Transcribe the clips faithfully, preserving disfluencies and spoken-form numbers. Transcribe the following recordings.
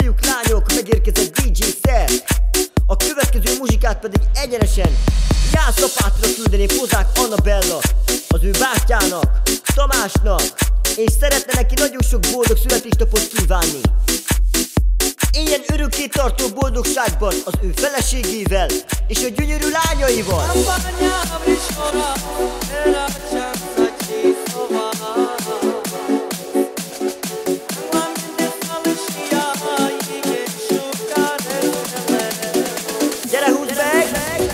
fiúk, lányok, megérkezett dé dzsé Szer. A következő muzsikát pedig egyenesen Jász Apátira küldeném hozzák Annabella, az ő bátyjának, Tamásnak, és szeretne neki nagyon sok boldog születésnapot kívánni. Ilyen örökké tartó boldogságban az ő feleségével és a gyönyörű lányaival. Gyere, húzd meg!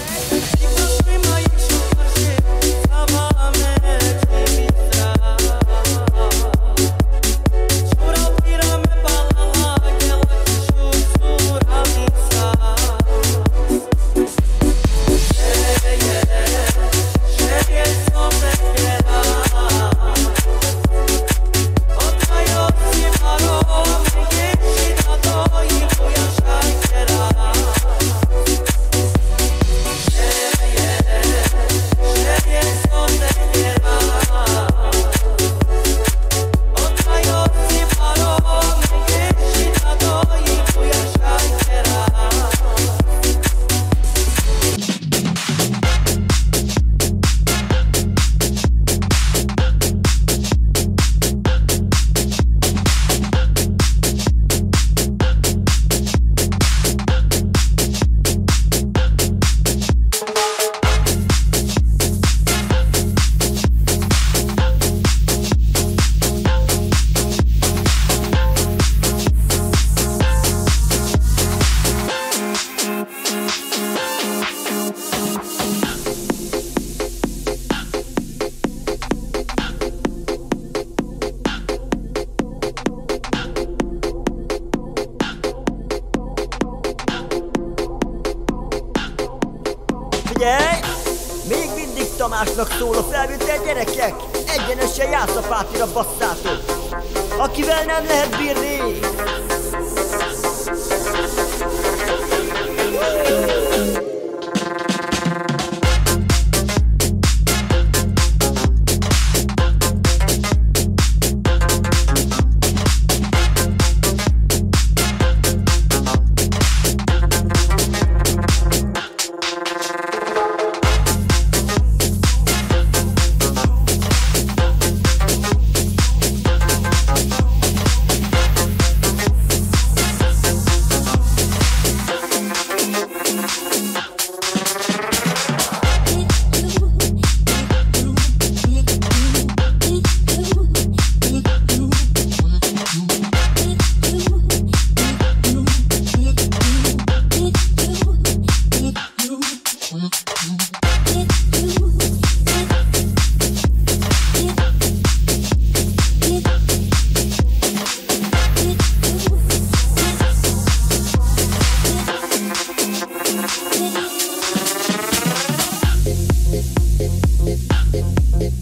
Figyelj! Még mindig Tamásnak szól a felvétel, gyerekek! Egyenesen Jász Apátira basszátok! Akivel nem lehet bírni!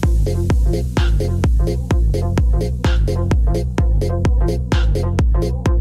We'll be right back.